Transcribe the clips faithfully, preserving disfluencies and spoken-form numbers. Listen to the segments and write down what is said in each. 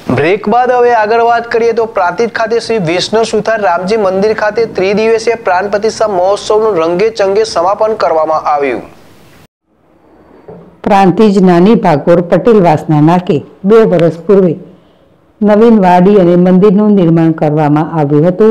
Break બાદ હવે આગળ વાત કરીએ તો પ્રાંતિજ ખાતે શ્રી વિષ્ણુ સુથાર રામજી મંદિર ખાતે ત્રિદિવસીય પ્રાણ પ્રતિષ્ઠા મહોત્સવનું રંગે ચંગે સમાપન કરવામાં આવ્યું। પ્રાંતિજ નાની ભાગોર પટેલવાસના નાકે બે વર્ષ પૂર્વે નવીન વાડી અને મંદિરનું નિર્માણ કરવામાં આવ્યું હતું।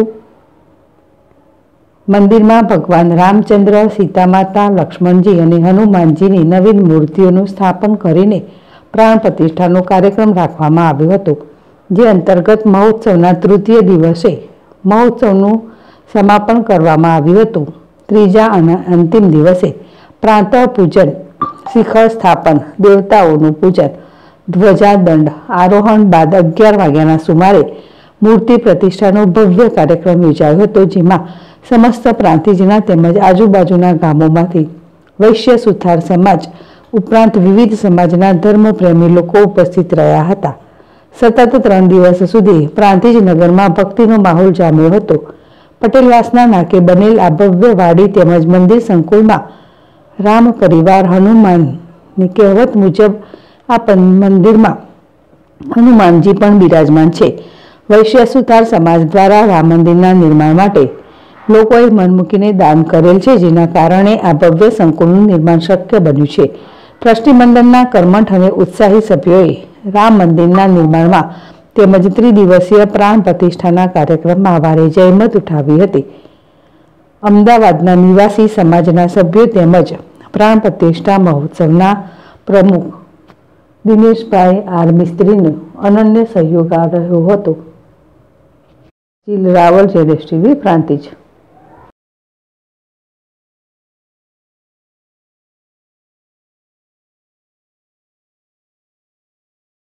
મંદિરમાં ભગવાન રામચંદ્ર, સીતા માતા, લક્ષ્મણજી અને હનુમાનજીની નવીન મૂર્તિઓનું સ્થાપન કરીને પ્રાણ પ્રતિષ્ઠાનો કાર્યક્રમ રાખવામાં આવ્યો હતો, જે અંતર્ગત મહોત્સવના તૃતીય દિવસે મહોત્સવનું સમાપન કરવામાં આવ્યું હતું। ત્રીજા અને અંતિમ દિવસે પ્રાતઃ પૂજન, શિખર સ્થાપન, દેવતાઓનું પૂજન, ધ્વજાદંડ આરોહણ બાદ અગિયાર વાગ્યાના સુમારે મૂર્તિ પ્રતિષ્ઠાનો ભવ્ય કાર્યક્રમ યોજાયો હતો, જેમાં સમસ્ત પ્રાંતિજના તેમજ આજુબાજુના ગામોમાંથી વૈશ્ય સુથાર સમાજ ઉપરાંત વિવિધ સમાજના ધર્મપ્રેમી લોકો ઉપસ્થિત રહ્યા હતા। સતત ત્રણ દિવસ સુધી પ્રાંતિજ નગરમાં ભક્તિનો માહોલ જામ્યો હતો। પટેલવાસના નાકે બનેલ આ ભવ્ય વાડી તેમજ મંદિર સંકુલમાં રામ પરિવાર હનુમાનની કહેવત મુજબ આ મંદિરમાં હનુમાનજી પણ બિરાજમાન છે। વૈશ્ય સુથાર સમાજ દ્વારા રામ મંદિરના નિર્માણ માટે લોકોએ મન મૂકીને દાન કરેલ છે, જેના કારણે આ ભવ્ય સંકુલનું નિર્માણ શક્ય બન્યું છે। ટ્રસ્ટી મંડળના કર્મઠ અને ઉત્સાહી સભ્યોએ રામ મંદિરના નિર્માણમાં તેમજ ત્રિદિવસીય પ્રાણ પ્રતિષ્ઠાના કાર્યક્રમમાં ભારે જહેમત ઉઠાવી હતી। અમદાવાદના નિવાસી સમાજના સભ્યો તેમજ પ્રાણ પ્રતિષ્ઠા મહોત્સવના પ્રમુખ દિનેશભાઈ આર મિસ્ત્રીનો અનન્ય સહયોગ રહ્યો હતો। રાવલ જેડેશ ટીવી પ્રાંતિજ।